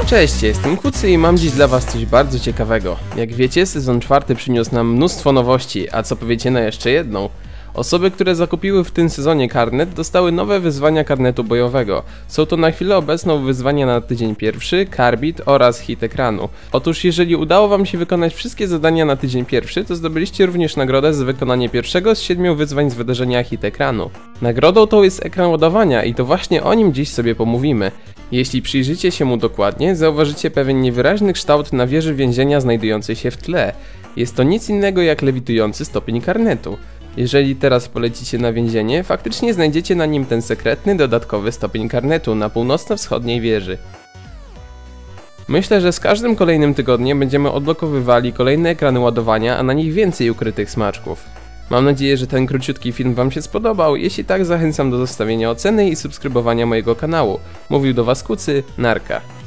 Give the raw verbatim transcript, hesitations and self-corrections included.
Cześć, ja jestem Kucy i mam dziś dla was coś bardzo ciekawego. Jak wiecie, sezon czwarty przyniósł nam mnóstwo nowości, a co powiecie na jeszcze jedną? Osoby, które zakupiły w tym sezonie karnet, dostały nowe wyzwania karnetu bojowego. Są to na chwilę obecną wyzwania na tydzień pierwszy, Karbit oraz hit ekranu. Otóż jeżeli udało wam się wykonać wszystkie zadania na tydzień pierwszy, to zdobyliście również nagrodę za wykonanie pierwszego z siedmiu wyzwań z wydarzenia hit ekranu. Nagrodą tą jest ekran ładowania i to właśnie o nim dziś sobie pomówimy. Jeśli przyjrzycie się mu dokładnie, zauważycie pewien niewyraźny kształt na wieży więzienia znajdującej się w tle. Jest to nic innego jak lewitujący stopień karnetu. Jeżeli teraz polecicie na więzienie, faktycznie znajdziecie na nim ten sekretny, dodatkowy stopień karnetu na północno-wschodniej wieży. Myślę, że z każdym kolejnym tygodniem będziemy odblokowywali kolejne ekrany ładowania, a na nich więcej ukrytych smaczków. Mam nadzieję, że ten króciutki film wam się spodobał, jeśli tak zachęcam do zostawienia oceny i subskrybowania mojego kanału. Mówił do was Kucy, narka.